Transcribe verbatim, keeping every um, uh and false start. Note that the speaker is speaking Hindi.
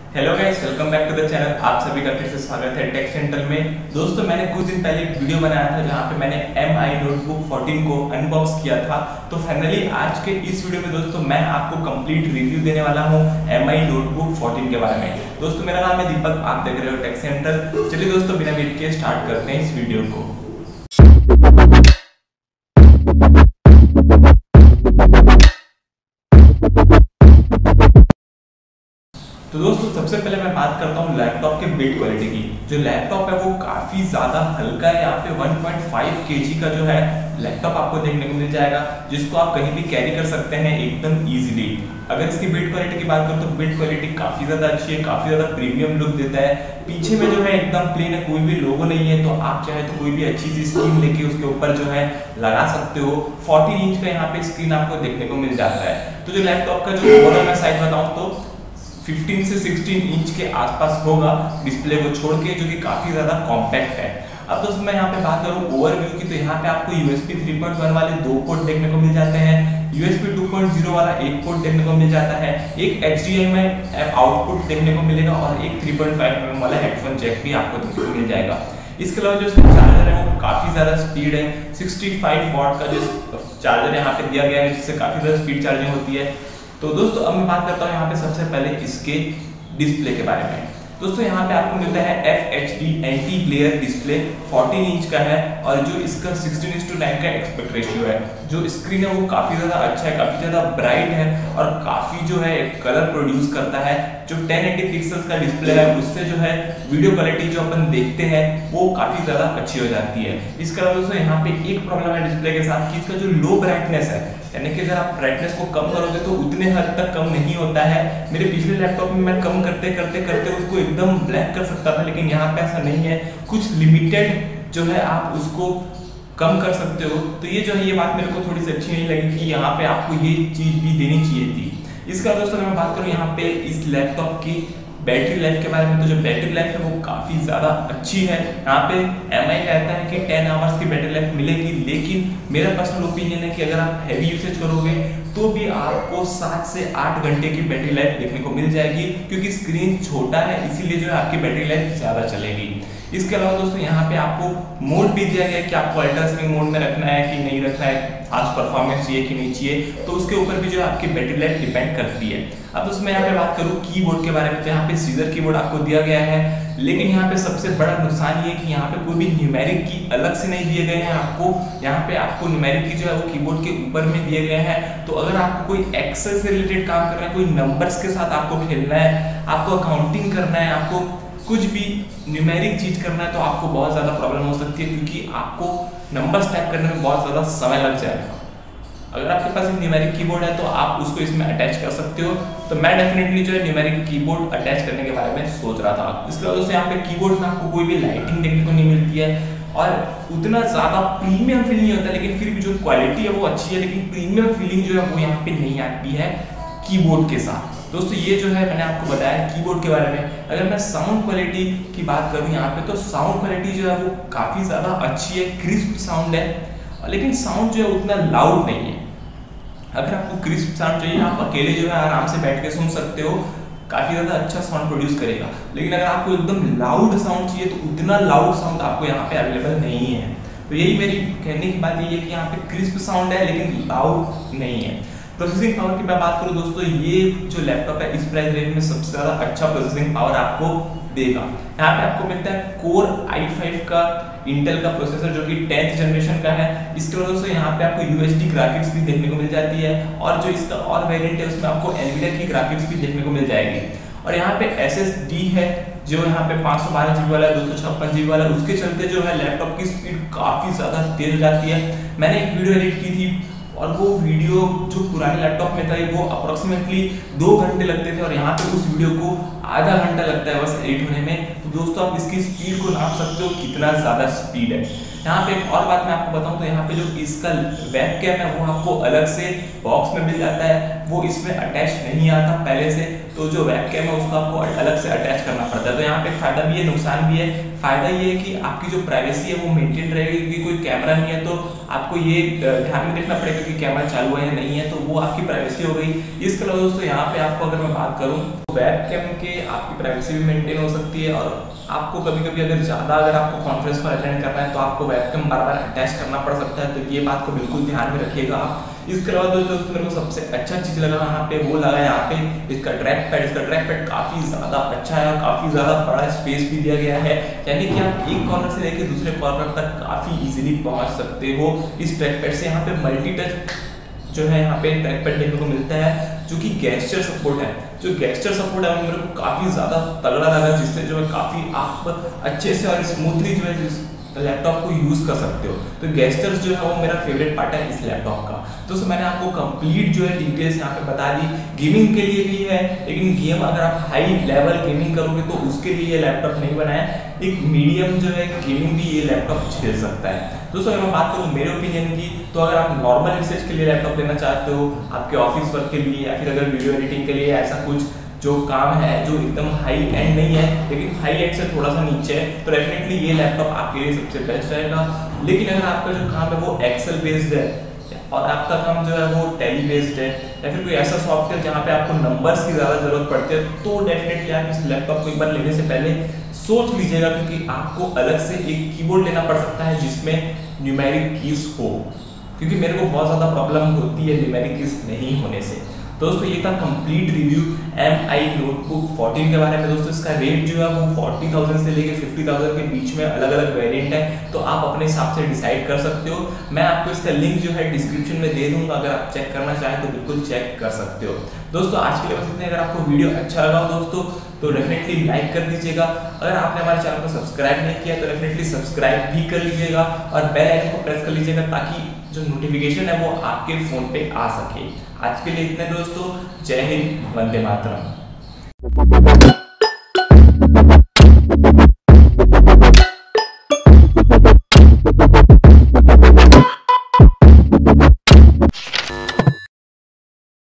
Hello guys, welcome back to the channel. आप सभी का फिर से स्वागत है टेक सेंटर में। दोस्तों, मैंने कुछ दिन पहले एक वीडियो बनाया था जहां पे मैंने एम आई नोटबुक फोर्टीन को अनबॉक्स किया था। तो फाइनली आज के इस वीडियो में दोस्तों मैं आपको कंप्लीट रिव्यू देने वाला हूं एम आई नोटबुक फोर्टीन के बारे में। दोस्तों, मेरा नाम है दीपक, आप देख रहे हो टेक सेंटर। चलिए दोस्तों, बिना वेट किए स्टार्ट करते हैं इस वीडियो को। तो दोस्तों, सबसे पहले मैं बात करता हूँ लैपटॉप के बिल्ड क्वालिटी की। जो लैपटॉप है वो काफ़ी ज़्यादा हल्का है। यहाँ पे वन पॉइंट फाइव केजी का जो है लैपटॉप आपको देखने को मिल जाएगा, जिसको आप कहीं भी कैरी कर सकते हैं एकदम इजीली। अगर इसकी बिल्ड क्वालिटी की बात करूँ तो बिल्ड क्वालिटी काफ़ी ज़्यादा अच्छी है, काफ़ी ज़्यादा प्रीमियम लुक देता है। पीछे में जो है एकदम प्लेन है, कोई भी लोगो नहीं है, तो आप चाहे तो कोई भी अच्छी सी स्क्रीन लेके उसके ऊपर जो है लगा सकते हो। फोर्टीन इंच का यहाँ पे स्क्रीन आपको देखने को मिल जाता है। तो जो लैपटॉप का जो ओवरऑल मैं साइज बताऊँ तो फिफ्टीन से सिक्सटीन इंच के आसपास होगा डिस्प्ले को छोड़ के, जो कि काफ़ी ज़्यादा कॉम्पैक्ट है। अब दोस्तों मैं यहाँ पे बात करूँ ओवरव्यू की, तो यहाँ पे आपको यूएसबी थ्री पॉइंट वन वाले दो पोर्ट देखने को मिल जाते हैं, यूएसबी टू पॉइंट ज़ीरो वाला एक पोर्ट देखने को मिल जाता है, एक एचडीएमआई आउटपुट देखने को मिलेगा और एक three point five M M वाला हेडफोन जैक भी आपको देखने को मिल जाएगा। इसके अलावा जो इसका चार्जर है वो काफ़ी ज़्यादा स्पीड है, सिक्सटी फाइव वॉट का जो चार्जर यहाँ पे दिया गया है, जिससे काफ़ी ज़्यादा स्पीड चार्जिंग होती है। तो दोस्तों अब मैं बात करता हूँ यहाँ पे सबसे पहले इसके डिस्प्ले के बारे में। दोस्तों यहाँ पे आपको मिलता है F H D anti glare display, fourteen inch का है और जो इसका सिक्सटीन इस टू नाइन का एस्पेक्ट रेशियो है। जो स्क्रीन है वो काफ़ी ज़्यादा अच्छा है, काफ़ी ज़्यादा ब्राइट है और काफ़ी जो है कलर प्रोड्यूस करता है। जो टेन एटी पिक्सल्स का डिस्प्ले है उससे जो है वीडियो क्वालिटी जो अपन देखते हैं वो काफ़ी ज़्यादा अच्छी हो जाती है। इसके अलावा दोस्तों यहाँ पे एक प्रॉब्लम है डिस्प्ले के साथ कि इसका जो लो ब्राइटनेस है, यानी कि अगर आप ब्राइटनेस को कम करोगे तो उतने हद तक कम नहीं होता है। मेरे पिछले लैपटॉप में मैं कम करते करते करते उसको एकदम ब्लैक कर सकता था, लेकिन यहाँ पे ऐसा नहीं है। कुछ लिमिटेड जो है आप उसको कम कर सकते हो। तो ये जो है ये बात मेरे को थोड़ी सी अच्छी नहीं लगी कि यहाँ पे आपको ये चीज़ भी देनी चाहिए थी। इसका दोस्तों अगर मैं बात करूँ यहाँ पे इस लैपटॉप की बैटरी लाइफ के बारे में, तो जो बैटरी लाइफ है वो काफ़ी ज़्यादा अच्छी है। यहाँ पे एम आई कहता है कि टेन आवर्स की बैटरी लाइफ मिलेगी, लेकिन मेरा पर्सनल ओपिनियन है कि अगर आप हैवी यूसेज करोगे तो भी आपको सात से आठ घंटे की बैटरी लाइफ देखने को मिल जाएगी, क्योंकि स्क्रीन छोटा है इसीलिए जो है आपकी बैटरी लाइफ ज़्यादा चलेगी। इसके अलावा दोस्तों यहाँ पे आपको मोड भी दिया गया है कि आपको अल्ट्रा स्विंग मोड में रखना है कि नहीं रखना है, फास्ट परफॉर्मेंस चाहिए कि नहीं चाहिए, तो उसके ऊपर भी जो है आपकी बैटरी लाइफ डिपेंड करती है। अब दोस्तों मैं यहाँ पे बात करूँ कीबोर्ड के बारे में, तो यहाँ पे सीजर कीबोर्ड आपको दिया गया है, लेकिन यहाँ पे सबसे बड़ा नुकसान ये है कि यहाँ पे कोई भी न्यूमेरिक की अलग से नहीं दिए गए हैं आपको। यहाँ पे आपको न्यूमेरिक की जो है वो कीबोर्ड के ऊपर में दिए गए हैं। तो अगर आपको कोई एक्सेल से रिलेटेड काम करना है, कोई नंबर्स के साथ आपको खेलना है, आपको अकाउंटिंग करना है, आपको कुछ भी न्यूमेरिक चीज करना है, तो आपको बहुत ज़्यादा प्रॉब्लम हो सकती है, क्योंकि आपको नंबर्स टाइप करने में बहुत ज़्यादा समय लग जाएगा। अगर आपके पास एक न्यूमेरिक कीबोर्ड है तो आप उसको इसमें अटैच कर सकते हो। तो मैं डेफिनेटली जो है न्यूमेरिक कीबोर्ड अटैच करने के बारे में सोच रहा था। इसके वजह से यहाँ पे कीबोर्ड में आपको कोई भी लाइटिंग देखने को नहीं मिलती है और उतना ज़्यादा प्रीमियम फील नहीं होता, लेकिन फिर भी जो क्वालिटी है वो अच्छी है, लेकिन प्रीमियम फीलिंग जो है वो यहाँ पे नहीं आती है कीबोर्ड के साथ। दोस्तों ये जो है मैंने आपको बताया कीबोर्ड के बारे में। अगर मैं साउंड क्वालिटी की बात करूँ यहाँ पे, तो साउंड क्वालिटी जो है वो काफ़ी ज़्यादा अच्छी है, क्रिस्प साउंड है, लेकिन साउंड जो है उतना लाउड नहीं है। अगर आपको क्रिस्प साउंड चाहिए, आप अकेले जो है आराम से बैठ के सुन सकते हो, काफ़ी ज़्यादा अच्छा साउंड प्रोड्यूस करेगा। लेकिन अगर आपको एकदम लाउड साउंड चाहिए तो उतना लाउड साउंड आपको यहाँ पे अवेलेबल नहीं है। तो यही मेरी कहने की बात यही है कि यहाँ पे क्रिस्प साउंड है लेकिन लाउड नहीं है। प्रोसेसिंग पावर की मैं बात करूँ दोस्तों, ये जो लैपटॉप है इस प्राइस रेंज में सबसे ज़्यादा अच्छा प्रोसेसिंग पावर आपको देगा। यहाँ पे आपको मिलता है कोर आई फाइव का इंटेल का प्रोसेसर, जो कि टेंथ जनरेशन का है। इसके वजह से यहाँ पे आपको यूएसडी ग्राफिक्स भी देखने को मिल जाती है, और जो इसका और वेरिएंट है उसमें आपको एनवीडिया की ग्राफिक्स भी देखने को मिल जाएगी। और यहाँ पे एस एस डी है जो यहाँ पे पाँच सौ बारह जीबी वाला है, दो सौ छप्पन जीबी वाला है। उसके चलते जो है लैपटॉप की स्पीड काफ़ी ज़्यादा तेज हो जाती है। मैंने एक वीडियो एडिट की थी और वो वीडियो जो पुराने लैपटॉप में था वो अप्रोक्सीमेटली दो घंटे लगते थे, और यहाँ पे उस वीडियो को आधा घंटा लगता है बस एडिट होने में। तो दोस्तों आप इसकी स्पीड को नाप सकते हो कितना ज़्यादा स्पीड है। यहाँ पे एक और बात मैं आपको बताऊँ तो यहाँ पे जो इसका वेबकैम है वो आपको अलग से बॉक्स में मिल जाता है, वो इसमें अटैच नहीं आता पहले से। तो तो जो वेब कैम है उसको आपको अलग से अटैच करना पड़ता है। तो यहाँ पे फायदा भी है, नुकसान भी है। फायदा ये है कि आपकी जो प्राइवेसी है वो मेंटेन रहेगी, क्योंकि कोई कैमरा नहीं है तो आपको ये ध्यान में देखना पड़ेगा कि कैमरा चालू है या नहीं है, तो वो आपकी प्राइवेसी हो गई। इसके अलावा दोस्तों यहाँ पे आपको अगर मैं बात करूँ तो वेब कैम के आपकी प्राइवेसी भी मेंटेन हो सकती है, और आपको कभी कभी अगर ज़्यादा अगर आपको कॉन्फ्रेंस कॉल अटेंड करना है तो आपको वेब कैम बार बार अटैच करना पड़ सकता है, तो ये बात को बिल्कुल ध्यान में रखिएगा आप। इसके अलावा दोस्तों मेरे को सबसे अच्छा चीज़ लगा यहाँ पे वो लगा यहाँ पे इसका ट्रैक पैड। इसका ट्रैक पैड काफ़ी ज़्यादा अच्छा है और काफ़ी ज़्यादा बड़ा स्पेस भी दिया गया है, यानी कि आप एक कॉर्नर से लेकर दूसरे कॉर्नर तक काफ़ी इजीली पहुँच सकते हो इस ट्रैक पैड से। यहाँ पे मल्टी टच जो है यहाँ पे ट्रैक पैड देखने को मिलता है, जो कि गेस्चर सपोर्ट है। जो गेस्चर सपोर्ट है वो मेरे को काफ़ी ज़्यादा तगड़ा लगा, जिससे जो है काफ़ी आप अच्छे से और स्मूथली जो है लैपटॉप को यूज़ कर सकते हो। तो गेस्चर्स जो है वो मेरा फेवरेट पार्ट है इस लैपटॉप का। तो सो मैंने आपको कंप्लीट जो है डिटेल्स यहाँ पे बता दी। गेमिंग के लिए भी है, लेकिन गेम अगर आप हाई लेवल गेमिंग करोगे तो उसके लिए ये लैपटॉप नहीं बना है। एक मीडियम जो है गेमिंग भी ये लैपटॉप झेल सकता है। दोस्तों अगर मैं बात करूँ मेरे ओपिनियन की, तो अगर आप नॉर्मल रिसर्च के लिए लैपटॉप लेना चाहते हो, आपके ऑफिस वर्क के लिए या फिर अगर वीडियो एडिटिंग के लिए, ऐसा कुछ जो काम है जो एकदम हाई एंड नहीं है लेकिन हाई एंड से थोड़ा सा नीचे है, तो डेफिनेटली ये लैपटॉप आपके लिए सबसे बेस्ट रहेगा। लेकिन अगर आपका जो काम है वो एक्सेल बेस्ड है और आपका काम जो है वो टैली बेस्ड है, या फिर कोई ऐसा सॉफ्टवेयर जहाँ पे आपको नंबर्स की ज़्यादा जरूरत पड़ती है, तो डेफिनेटली आप इस लैपटॉप को एक बार लेने से पहले सोच लीजिएगा, क्योंकि आपको अलग से एक कीबोर्ड लेना पड़ सकता है जिसमें न्यूमेरिक कीज हो, क्योंकि मेरे को बहुत ज़्यादा प्रॉब्लम होती है न्यूमेरिक कीज नहीं होने से। दोस्तों ये था complete review M I notebook fourteen के बारे में। दोस्तों इसका रेट जो है वो फोर्टी थाउजेंड से लेके फिफ्टी थाउजेंड के बीच में अलग अलग वेरिएंट है, तो आप अपने हिसाब से डिसाइड कर सकते हो। मैं आपको इसका लिंक जो है डिस्क्रिप्शन में दे दूंगा, अगर आप चेक करना चाहें तो बिल्कुल चेक कर सकते हो। दोस्तों आज के लिए बस इतना। अगर आपको वीडियो अच्छा लगा दोस्तों तो डेफिनेटली लाइक कर दीजिएगा। अगर आपने हमारे चैनल को सब्सक्राइब नहीं किया तो डेफिनेटली सब्सक्राइब भी कर लीजिएगा और बेल आइकन को प्रेस कर लीजिएगा, ताकि जो नोटिफिकेशन है वो आपके फोन पे आ सके। आज के लिए इतने दोस्तों, जय हिंद, वंदे मातरम।